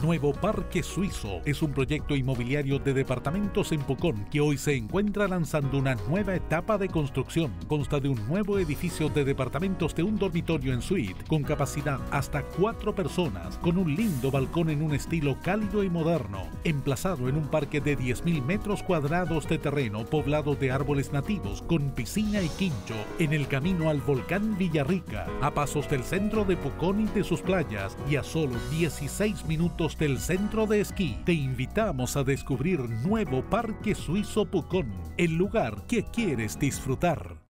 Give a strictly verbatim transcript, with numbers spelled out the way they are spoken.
Nuevo Parque Suizo es un proyecto inmobiliario de departamentos en Pucón que hoy se encuentra lanzando una nueva etapa de construcción. Consta de un nuevo edificio de departamentos de un dormitorio en suite con capacidad hasta cuatro personas, con un lindo balcón en un estilo cálido y moderno, emplazado en un parque de diez mil metros cuadrados de terreno poblado de árboles nativos con piscina y quincho en el camino al volcán Villarrica, a pasos del centro de Pucón y de sus playas y a solo dieciséis minutos del centro de esquí. Te invitamos a descubrir Nuevo Parque Suizo Pucón, el lugar que quieres disfrutar.